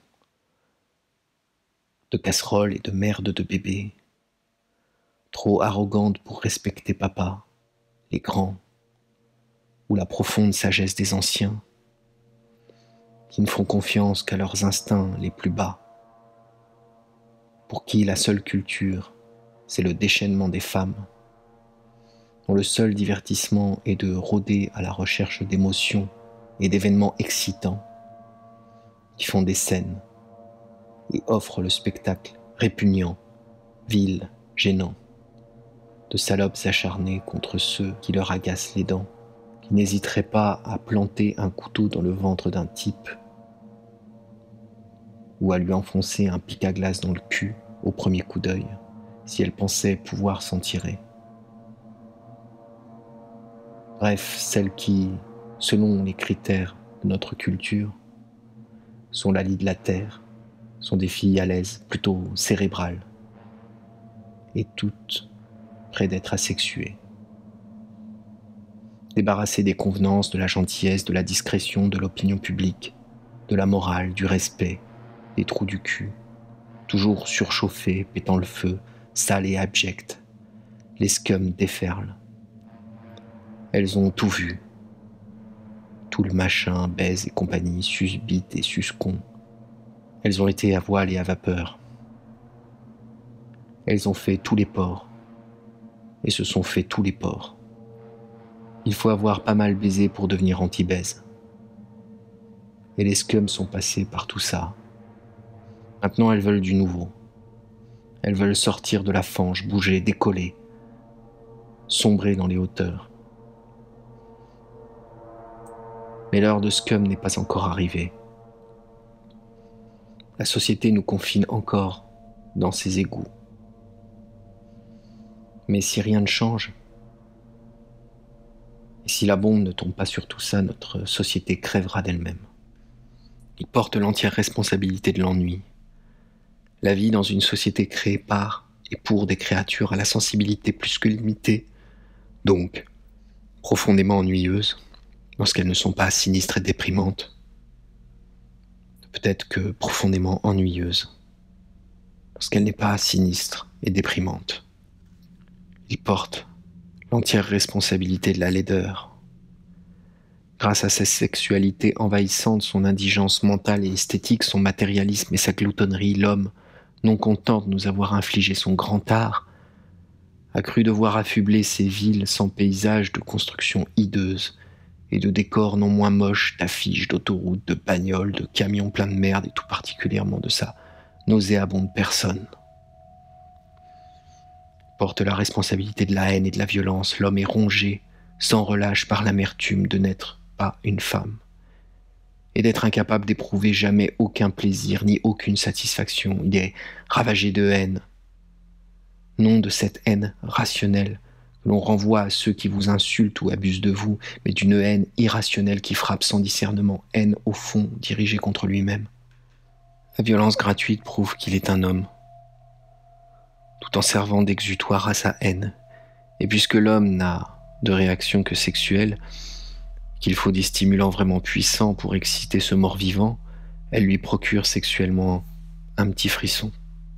de casseroles et de merde de bébés, trop arrogantes pour respecter papa, les grands, ou la profonde sagesse des anciens, qui ne font confiance qu'à leurs instincts les plus bas, pour qui la seule culture, c'est le déchaînement des femmes, dont le seul divertissement est de rôder à la recherche d'émotions et d'événements excitants, qui font des scènes et offrent le spectacle répugnant, vil, gênant, de salopes acharnées contre ceux qui leur agacent les dents, qui n'hésiteraient pas à planter un couteau dans le ventre d'un type ou à lui enfoncer un pic à glace dans le cul au premier coup d'œil, si elle pensait pouvoir s'en tirer. Bref, celles qui, selon les critères de notre culture, sont la lie de la terre, sont des filles à l'aise, plutôt cérébrales, et toutes près d'être asexués. Débarrassés des convenances, de la gentillesse, de la discrétion, de l'opinion publique, de la morale, du respect, des trous du cul, toujours surchauffés, pétant le feu, sales et abjects, les scums déferlent. Elles ont tout vu, tout le machin, baise et compagnie, susbite et suscon. Elles ont été à voile et à vapeur. Elles ont fait tous les ports, et se sont fait tous les ports. Il faut avoir pas mal baisé pour devenir anti-baise. Et les scums sont passés par tout ça. Maintenant, elles veulent du nouveau. Elles veulent sortir de la fange, bouger, décoller, sombrer dans les hauteurs. Mais l'heure de scum n'est pas encore arrivée. La société nous confine encore dans ses égouts. Mais si rien ne change, et si la bombe ne tombe pas sur tout ça, notre société crèvera d'elle-même. Il porte l'entière responsabilité de l'ennui. La vie dans une société créée par et pour des créatures à la sensibilité plus que limitée, donc profondément ennuyeuse, lorsqu'elles ne sont pas sinistres et déprimantes, peut-être que profondément ennuyeuse, lorsqu'elle n'est pas sinistre et déprimante. Il porte l'entière responsabilité de la laideur. Grâce à sa sexualité envahissante, son indigence mentale et esthétique, son matérialisme et sa gloutonnerie, l'homme, non content de nous avoir infligé son grand art, a cru devoir affubler ces villes sans paysage de constructions hideuses et de décors non moins moches d'affiches, d'autoroutes, de bagnoles, de camions pleins de merde et tout particulièrement de sa nauséabonde personne. Porte la responsabilité de la haine et de la violence. L'homme est rongé sans relâche par l'amertume de n'être pas une femme et d'être incapable d'éprouver jamais aucun plaisir ni aucune satisfaction. Il est ravagé de haine, non de cette haine rationnelle que l'on renvoie à ceux qui vous insultent ou abusent de vous, mais d'une haine irrationnelle qui frappe sans discernement, haine au fond dirigée contre lui-même. La violence gratuite prouve qu'il est un homme, tout en servant d'exutoire à sa haine. Et puisque l'homme n'a de réaction que sexuelle, qu'il faut des stimulants vraiment puissants pour exciter ce mort-vivant, elle lui procure sexuellement un petit frisson.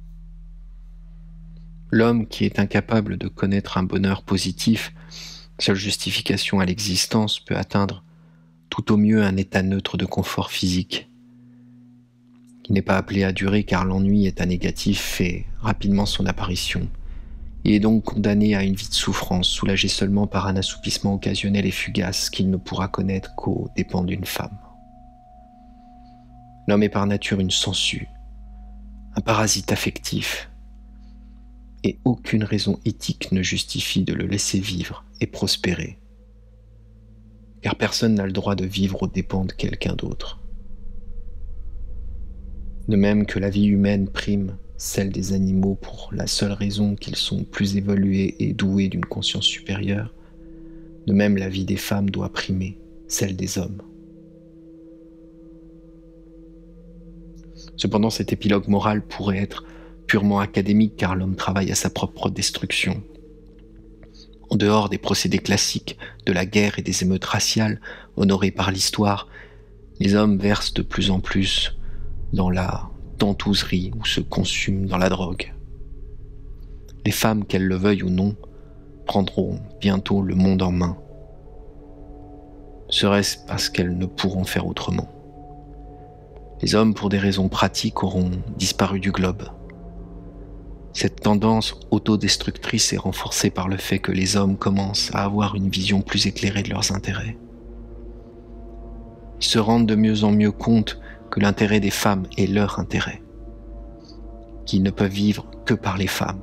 L'homme qui est incapable de connaître un bonheur positif, seule justification à l'existence, peut atteindre tout au mieux un état neutre de confort physique, qui n'est pas appelé à durer car l'ennui état négatif fait rapidement son apparition. Il est donc condamné à une vie de souffrance, soulagé seulement par un assoupissement occasionnel et fugace qu'il ne pourra connaître qu'aux dépens d'une femme. L'homme est par nature une sangsue, un parasite affectif, et aucune raison éthique ne justifie de le laisser vivre et prospérer, car personne n'a le droit de vivre aux dépens de quelqu'un d'autre. De même que la vie humaine prime celle des animaux pour la seule raison qu'ils sont plus évolués et doués d'une conscience supérieure, de même la vie des femmes doit primer celle des hommes. Cependant, cet épilogue moral pourrait être purement académique car l'homme travaille à sa propre destruction. En dehors des procédés classiques de la guerre et des émeutes raciales honorées par l'histoire, les hommes versent de plus en plus dans la tantouserie ou se consument dans la drogue. Les femmes, qu'elles le veuillent ou non, prendront bientôt le monde en main. Serait-ce parce qu'elles ne pourront faire autrement. Les hommes, pour des raisons pratiques, auront disparu du globe. Cette tendance autodestructrice est renforcée par le fait que les hommes commencent à avoir une vision plus éclairée de leurs intérêts. Ils se rendent de mieux en mieux compte que l'intérêt des femmes est leur intérêt, qu'ils ne peuvent vivre que par les femmes,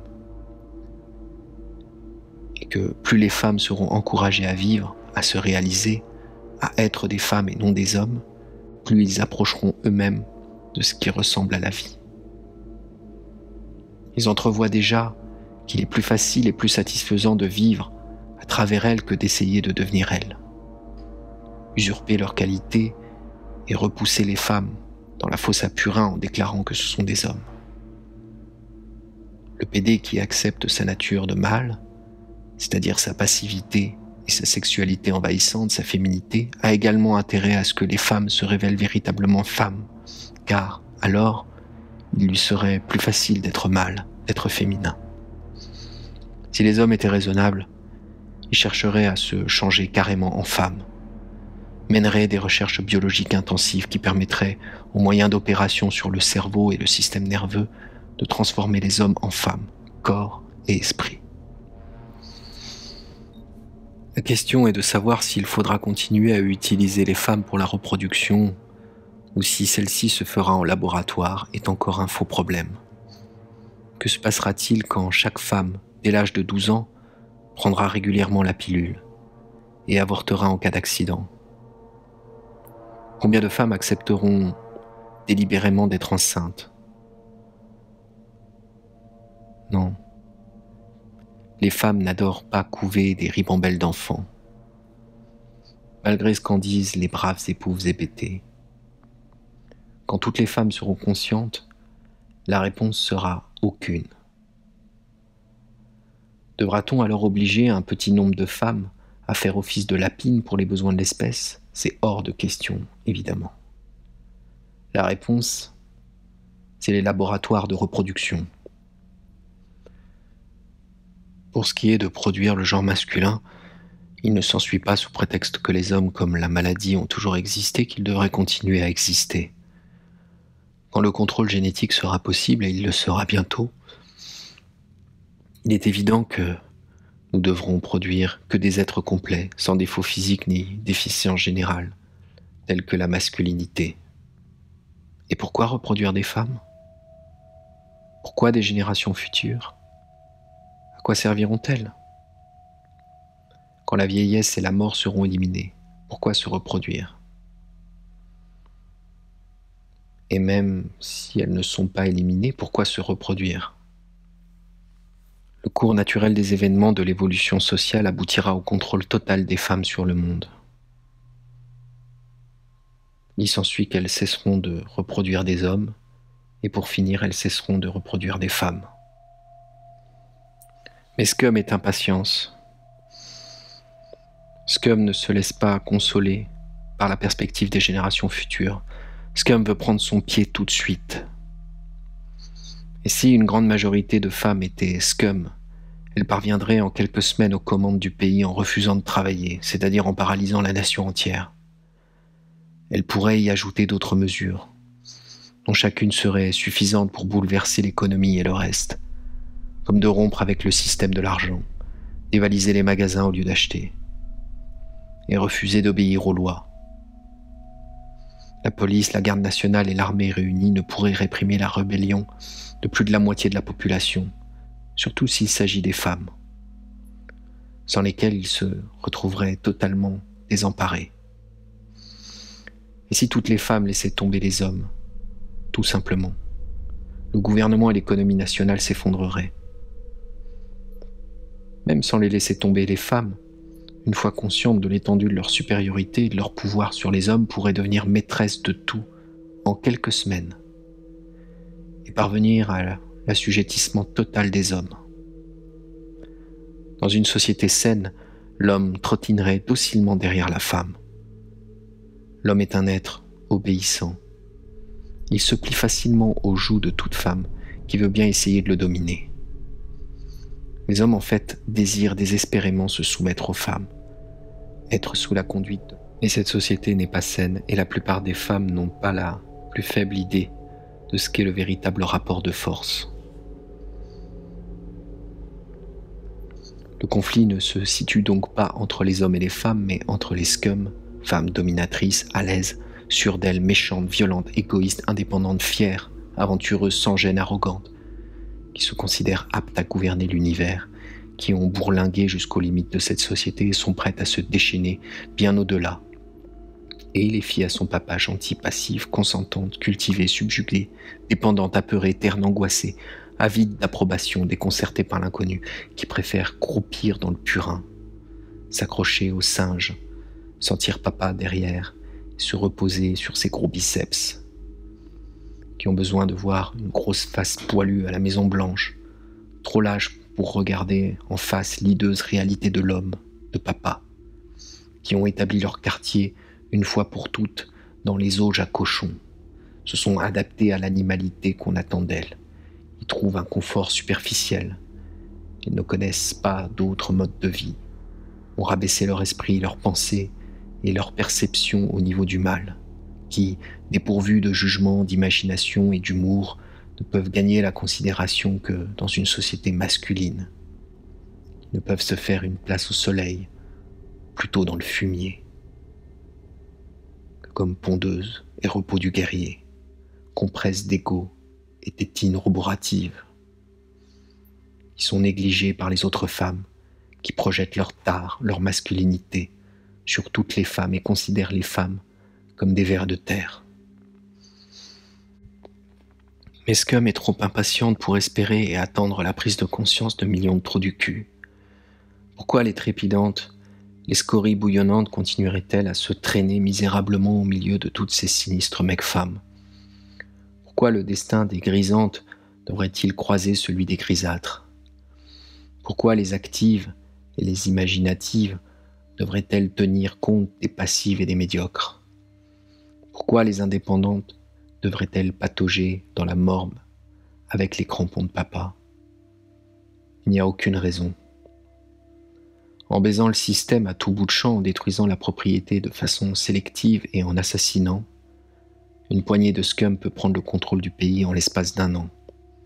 et que plus les femmes seront encouragées à vivre, à se réaliser, à être des femmes et non des hommes, plus ils approcheront eux-mêmes de ce qui ressemble à la vie. Ils entrevoient déjà qu'il est plus facile et plus satisfaisant de vivre à travers elles que d'essayer de devenir elles. Usurper leurs qualités et repousser les femmes dans la fosse à purin en déclarant que ce sont des hommes. Le PD qui accepte sa nature de mâle c'est-à-dire sa passivité et sa sexualité envahissante, sa féminité, a également intérêt à ce que les femmes se révèlent véritablement femmes, car alors, il lui serait plus facile d'être mâle, d'être féminin. Si les hommes étaient raisonnables, ils chercheraient à se changer carrément en femmes, mèneraient des recherches biologiques intensives qui permettraient, au moyen d'opérations sur le cerveau et le système nerveux, de transformer les hommes en femmes, corps et esprit. La question est de savoir s'il faudra continuer à utiliser les femmes pour la reproduction ou si celle-ci se fera en laboratoire est encore un faux problème. Que se passera-t-il quand chaque femme, dès l'âge de 12 ans, prendra régulièrement la pilule et avortera en cas d'accident? Combien de femmes accepteront délibérément d'être enceintes? Non. Les femmes n'adorent pas couver des ribambelles d'enfants, malgré ce qu'en disent les braves épouses hébétées. Quand toutes les femmes seront conscientes, la réponse sera aucune. Devra-t-on alors obliger un petit nombre de femmes à faire office de lapine pour les besoins de l'espèce? C'est hors de question, évidemment. La réponse, c'est les laboratoires de reproduction. Pour ce qui est de produire le genre masculin, il ne s'ensuit pas sous prétexte que les hommes comme la maladie ont toujours existé qu'ils devraient continuer à exister. Quand le contrôle génétique sera possible, et il le sera bientôt, il est évident que nous devrons produire que des êtres complets, sans défaut physique ni déficience générale, tels que la masculinité. Et pourquoi reproduire des femmes? Pourquoi des générations futures? À quoi serviront-elles? Quand la vieillesse et la mort seront éliminées, pourquoi se reproduire? Et même si elles ne sont pas éliminées, pourquoi se reproduire? Le cours naturel des événements de l'évolution sociale aboutira au contrôle total des femmes sur le monde. Il s'ensuit qu'elles cesseront de reproduire des hommes, et pour finir, elles cesseront de reproduire des femmes. Mais Scum est impatience. Scum ne se laisse pas consoler par la perspective des générations futures. Scum veut prendre son pied tout de suite. Et si une grande majorité de femmes étaient Scum, elles parviendraient en quelques semaines aux commandes du pays en refusant de travailler, c'est-à-dire en paralysant la nation entière. Elles pourraient y ajouter d'autres mesures, dont chacune serait suffisante pour bouleverser l'économie et le reste, comme de rompre avec le système de l'argent, dévaliser les magasins au lieu d'acheter, et refuser d'obéir aux lois. La police, la garde nationale et l'armée réunies ne pourraient réprimer la rébellion de plus de la moitié de la population, surtout s'il s'agit des femmes, sans lesquelles ils se retrouveraient totalement désemparés. Et si toutes les femmes laissaient tomber les hommes, tout simplement, le gouvernement et l'économie nationale s'effondreraient. Même sans les laisser tomber, les femmes, une fois conscientes de l'étendue de leur supériorité et de leur pouvoir sur les hommes, pourraient devenir maîtresses de tout en quelques semaines et parvenir à l'assujettissement total des hommes. Dans une société saine, l'homme trottinerait docilement derrière la femme. L'homme est un être obéissant. Il se plie facilement aux joues de toute femme qui veut bien essayer de le dominer. Les hommes, en fait, désirent désespérément se soumettre aux femmes, être sous la conduite. Mais cette société n'est pas saine et la plupart des femmes n'ont pas la plus faible idée de ce qu'est le véritable rapport de force. Le conflit ne se situe donc pas entre les hommes et les femmes, mais entre les scums, femmes dominatrices, à l'aise, sûres d'elles, méchantes, violentes, égoïstes, indépendantes, fières, aventureuses, sans gêne, arrogantes, qui se considèrent aptes à gouverner l'univers, qui ont bourlingué jusqu'aux limites de cette société et sont prêtes à se déchaîner bien au-delà. Et les filles à son papa, gentilles, passives, consentantes, cultivées, subjuguées, dépendantes, apeurées, ternes, angoissées, avides d'approbation, déconcertées par l'inconnu, qui préfèrent croupir dans le purin, s'accrocher au singe, sentir papa derrière, se reposer sur ses gros biceps, qui ont besoin de voir une grosse face poilue à la Maison Blanche, trop lâches pour regarder en face l'hideuse réalité de l'homme, de papa, qui ont établi leur quartier une fois pour toutes dans les auges à cochons, se sont adaptés à l'animalité qu'on attend d'elles. Ils trouvent un confort superficiel. Ils ne connaissent pas d'autres modes de vie. Ont rabaissé leur esprit, leurs pensées et leur perception au niveau du mal, qui, dépourvus de jugement, d'imagination et d'humour, ne peuvent gagner la considération que dans une société masculine. Ils ne peuvent se faire une place au soleil, plutôt dans le fumier, que comme pondeuse et repos du guerrier, compresse d'ego et tétine roborative. Ils sont négligés par les autres femmes, qui projettent leur tare, leur masculinité sur toutes les femmes et considèrent les femmes comme des vers de terre. Mais Scum est trop impatiente pour espérer et attendre la prise de conscience de millions de trous du cul. Pourquoi les trépidantes, les scories bouillonnantes continueraient-elles à se traîner misérablement au milieu de toutes ces sinistres mecs-femmes? Pourquoi le destin des grisantes devrait-il croiser celui des grisâtres? Pourquoi les actives et les imaginatives devraient-elles tenir compte des passives et des médiocres? Pourquoi les indépendantes devraient-elles patauger dans la morgue avec les crampons de papa? Il n'y a aucune raison. En baisant le système à tout bout de champ, en détruisant la propriété de façon sélective et en assassinant, une poignée de scum peut prendre le contrôle du pays en l'espace d'1 an.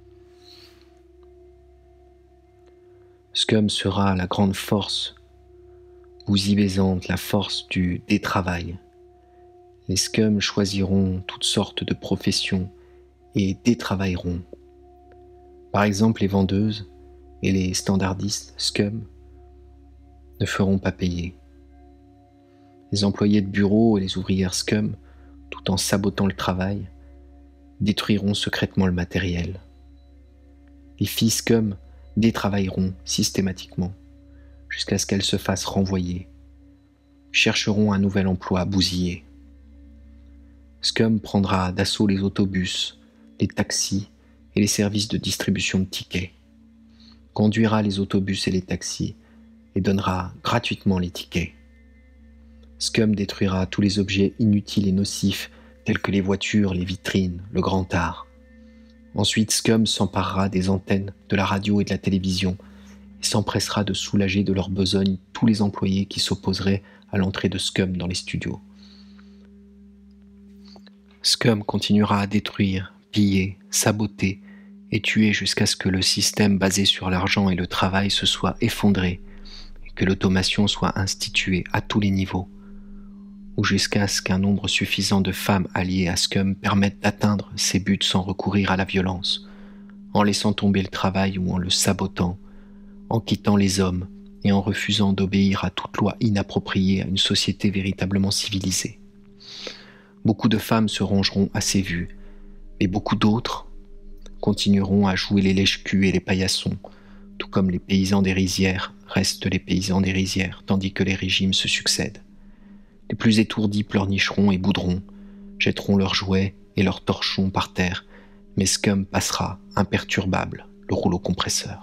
Scum sera la grande force bousillante, la force du détravail. Les scums choisiront toutes sortes de professions et détravailleront. Par exemple, les vendeuses et les standardistes scum ne feront pas payer. Les employés de bureau et les ouvrières scum, tout en sabotant le travail, détruiront secrètement le matériel. Les filles scum détravailleront systématiquement jusqu'à ce qu'elles se fassent renvoyer, chercheront un nouvel emploi à bousiller. Scum prendra d'assaut les autobus, les taxis et les services de distribution de tickets, conduira les autobus et les taxis et donnera gratuitement les tickets. Scum détruira tous les objets inutiles et nocifs tels que les voitures, les vitrines, le grand art. Ensuite, Scum s'emparera des antennes, de la radio et de la télévision et s'empressera de soulager de leur besogne tous les employés qui s'opposeraient à l'entrée de Scum dans les studios. Scum continuera à détruire, piller, saboter et tuer jusqu'à ce que le système basé sur l'argent et le travail se soit effondré et que l'automation soit instituée à tous les niveaux, ou jusqu'à ce qu'un nombre suffisant de femmes alliées à Scum permettent d'atteindre ces buts sans recourir à la violence, en laissant tomber le travail ou en le sabotant, en quittant les hommes et en refusant d'obéir à toute loi inappropriée à une société véritablement civilisée. Beaucoup de femmes se rangeront à ces vues, mais beaucoup d'autres continueront à jouer les lèche-culs et les paillassons, tout comme les paysans des rizières restent les paysans des rizières, tandis que les régimes se succèdent. Les plus étourdis pleurnicheront et boudront, jetteront leurs jouets et leurs torchons par terre, mais Scum passera, imperturbable, le rouleau compresseur.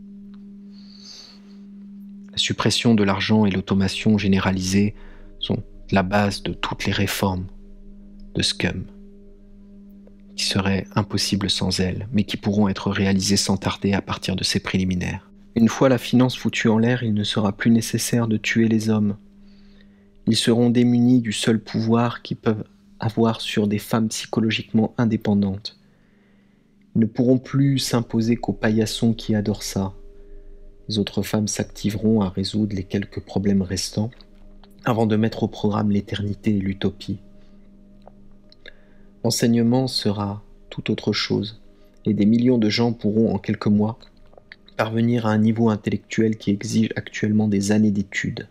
La suppression de l'argent et l'automation généralisée sont la base de toutes les réformes de Scum, qui seraient impossibles sans elles, mais qui pourront être réalisées sans tarder à partir de ces préliminaires. Une fois la finance foutue en l'air, il ne sera plus nécessaire de tuer les hommes. Ils seront démunis du seul pouvoir qu'ils peuvent avoir sur des femmes psychologiquement indépendantes. Ils ne pourront plus s'imposer qu'aux paillassons qui adorent ça. Les autres femmes s'activeront à résoudre les quelques problèmes restants avant de mettre au programme l'éternité et l'utopie. L'enseignement sera tout autre chose et des millions de gens pourront en quelques mois parvenir à un niveau intellectuel qui exige actuellement des années d'études.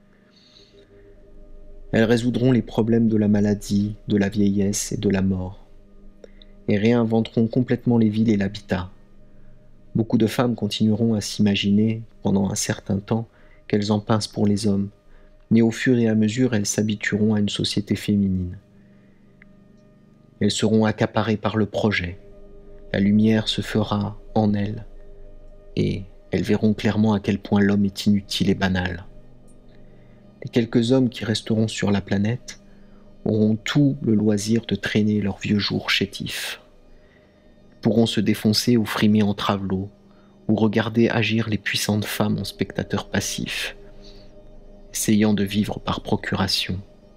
Elles résoudront les problèmes de la maladie, de la vieillesse et de la mort, et réinventeront complètement les villes et l'habitat. Beaucoup de femmes continueront à s'imaginer, pendant un certain temps, qu'elles en pincent pour les hommes, mais au fur et à mesure, elles s'habitueront à une société féminine. Elles seront accaparées par le projet, la lumière se fera en elles, et elles verront clairement à quel point l'homme est inutile et banal. Les quelques hommes qui resteront sur la planète auront tout le loisir de traîner leurs vieux jours chétifs, pourront se défoncer ou frimer en travelot, ou regarder agir les puissantes femmes en spectateurs passifs, essayant de vivre par procuration.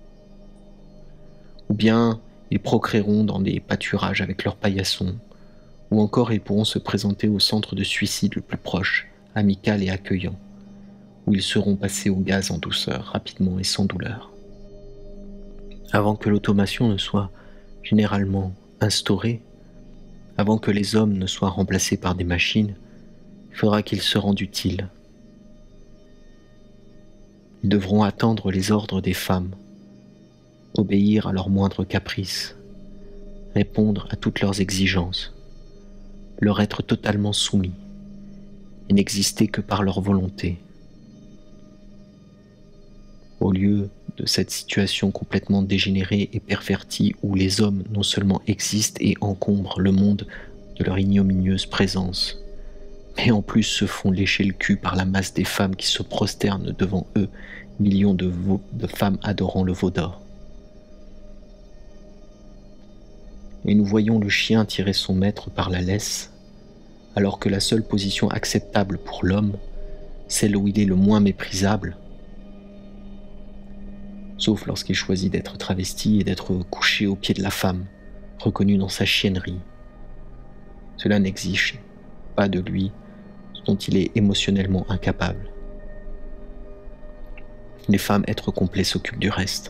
Ou bien ils procréeront dans des pâturages avec leurs paillassons, ou encore ils pourront se présenter au centre de suicide le plus proche, amical et accueillant, où ils seront passés au gaz en douceur, rapidement et sans douleur. Avant que l'automation ne soit généralement instaurée, avant que les hommes ne soient remplacés par des machines, il faudra qu'ils se rendent utiles. Ils devront attendre les ordres des femmes, obéir à leurs moindres caprices, répondre à toutes leurs exigences, leur être totalement soumis et n'exister que par leur volonté. Au lieu de cette situation complètement dégénérée et pervertie où les hommes non seulement existent et encombrent le monde de leur ignominieuse présence, mais en plus se font lécher le cul par la masse des femmes qui se prosternent devant eux, millions de femmes adorant le veau d'or. Et nous voyons le chien tirer son maître par la laisse, alors que la seule position acceptable pour l'homme, celle où il est le moins méprisable, sauf lorsqu'il choisit d'être travesti et d'être couché aux pieds de la femme, reconnu dans sa chiennerie. Cela n'exige pas de lui, dont il est émotionnellement incapable. Les femmes êtres complets s'occupent du reste.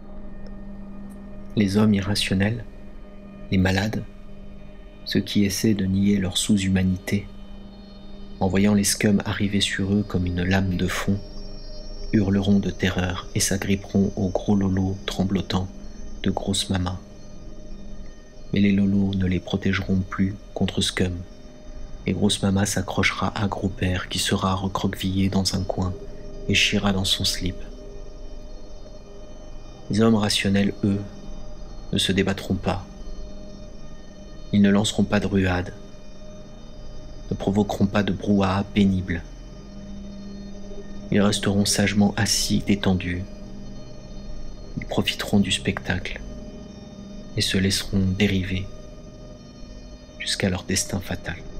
Les hommes irrationnels, les malades, ceux qui essaient de nier leur sous-humanité, en voyant les scums arriver sur eux comme une lame de fond, hurleront de terreur et s'agripperont aux gros lolos tremblotants de grosses mamas. Mais les lolos ne les protégeront plus contre scum, et grosse mama s'accrochera à gros père qui sera recroquevillé dans un coin et chiera dans son slip. Les hommes rationnels, eux, ne se débattront pas. Ils ne lanceront pas de ruades, ne provoqueront pas de brouhaha pénible. Ils resteront sagement assis, détendus. Ils profiteront du spectacle et se laisseront dériver jusqu'à leur destin fatal.